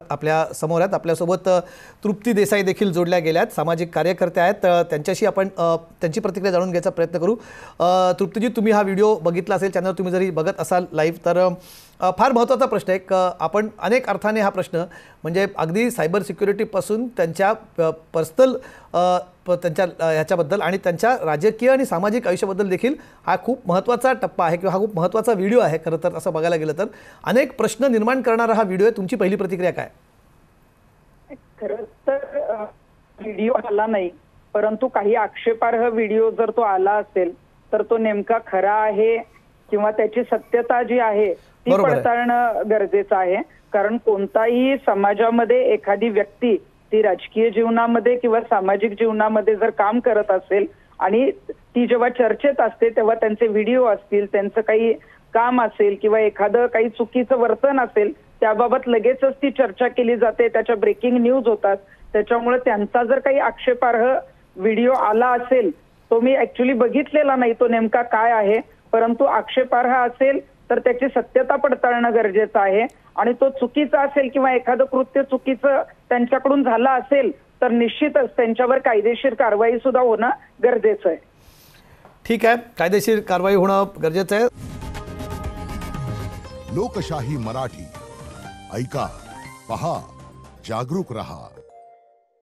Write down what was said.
आपल्या समोर आहेत, आपल्यासोबत तृप्ती देसाई देखील जोडल्या गेल्या आहेत, सामाजिक कार्यकर्ते आहेत। त्यांच्याशी आपण त्यांची प्रतिक्रिया जाणून घ्यायचा प्रयत्न करू। तृप्तीजी, तुम्ही हा व्हिडिओ बघितला असेल, चॅनल तुम्ही जरी बघत असाल लाईव्ह, तर फार महत्त्वाचा प्रश्न आहे। आपण अनेक अर्थाने हा प्रश्न म्हणजे अगदी सायबर सिक्युरिटीपासून त्यांच्या पर्सनल त्यांच्या ह्याच्याबद्दल आणि त्यांच्या राजकीय आणि सामाजिक आयुष्याबद्दल देखील हा खूप महत्त्वाचा टप्पा आहे किंवा हा खूप महत्त्वाचा व्हिडिओ आहे। खरं तर असं बघायला गेलं तर अनेक प्रश्न निर्माण करणारा हा व्हिडिओ आहे। तुमची पहिली प्रतिक्रिया काय? खरं तर व्हिडिओ आला नाही, परंतु काही आक्षेपार्ह व्हिडिओ जर तो आला असेल तर तो नेमका खरा आहे किंवा त्याची सत्यता जी आहे ती पडताळणं गरजेचं आहे। कारण कोणताही समाजामध्ये एखादी व्यक्ती ती राजकीय जीवनामध्ये किंवा सामाजिक जीवनामध्ये जर काम करत असेल आणि ती जेव्हा चर्चेत असते तेव्हा त्यांचे व्हिडिओ असतील, त्यांचं काही काम असेल किंवा एखादं काही चुकीचं वर्तन असेल, त्याबाबत लगेचच ती चर्चा केली जाते, त्याच्या ब्रेकिंग न्यूज होतात। त्याच्यामुळे त्यांचा जर काही आक्षेपार्ह व्हिडिओ आला असेल, तो मी ऍक्च्युली बघितलेला नाही तो नेमका काय आहे, परंतु आक्षेपार्ह असेल तर त्याची सत्यता पडताळणं गरजेचं आहे। आणि तो चुकीचा असेल किंवा एखादं कृत्य चुकीचं त्यांच्याकडून झालं असेल तर निश्चितच त्यांच्यावर कायदेशीर कारवाई सुद्धा होणं गरजेचं आहे। ठीक आहे, कायदेशीर कारवाई होणं गरजेचं आहे। लोकशाही मराठी ऐका, पहा, जागरूक रहा।